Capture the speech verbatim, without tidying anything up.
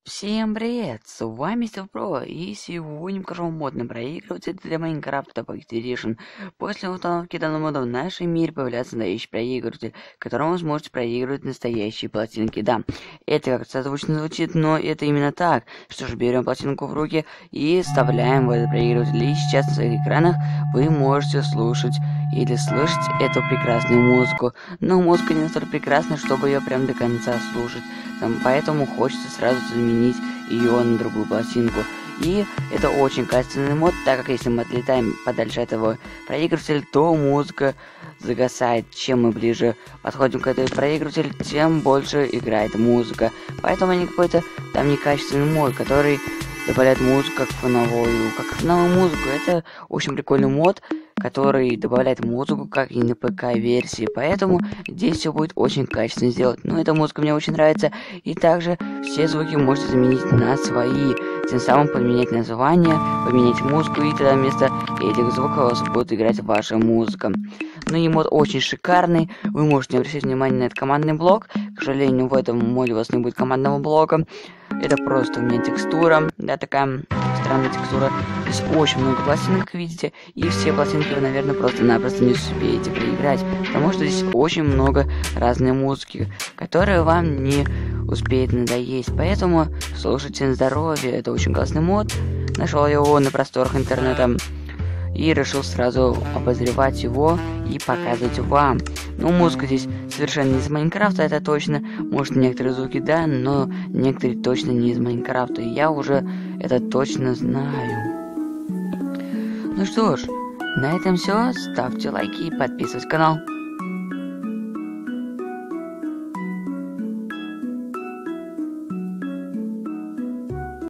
Всем привет, с вами Стилпро, и сегодня покажу вам модный проигрыватель для Майнкрафта Pocket Edition. После установки данного мода в нашем мире появляется настоящий проигрыватель, которым вы сможете проигрывать настоящие пластинки. Да, это как-то созвучно звучит, но это именно так. Что ж, берем пластинку в руки и вставляем в этот проигрыватель. И сейчас на своих экранах вы можете слушать или слышать эту прекрасную музыку. Но музыка не настолько прекрасна, чтобы ее прям до конца слушать. Там, поэтому хочется сразу заменить ее на другую пластинку. И это очень качественный мод, так как если мы отлетаем подальше от этого проигрывателя, то музыка загасает. Чем мы ближе подходим к этому проигрывателю, тем больше играет музыка. Поэтому не какой-то там некачественный мод, который добавляет музыку как фоновую, как фоновую музыку. Это очень прикольный мод, который добавляет музыку, как и на ПК-версии, поэтому здесь все будет очень качественно сделать. Но эта музыка мне очень нравится, и также все звуки можете заменить на свои, тем самым поменять название, поменять музыку, и тогда вместо этих звуков у вас будет играть ваша музыка. Ну и мод очень шикарный, вы можете обращать внимание на этот командный блок. К сожалению, в этом моде у вас не будет командного блока. Это просто у меня текстура, да, такая странная текстура. Здесь очень много пластинок, как видите, и все пластинки вы, наверное, просто-напросто не успеете проиграть, потому что здесь очень много разной музыки, которая вам не успеет надоесть. Поэтому слушайте на здоровье, это очень классный мод. Нашел его на просторах интернета и решил сразу обозревать его и показывать вам. Ну, музыка здесь совершенно не из Майнкрафта, это точно. Может, некоторые звуки да, но некоторые точно не из Майнкрафта. И я уже это точно знаю. Ну что ж, на этом все. Ставьте лайки и подписывайтесь на канал.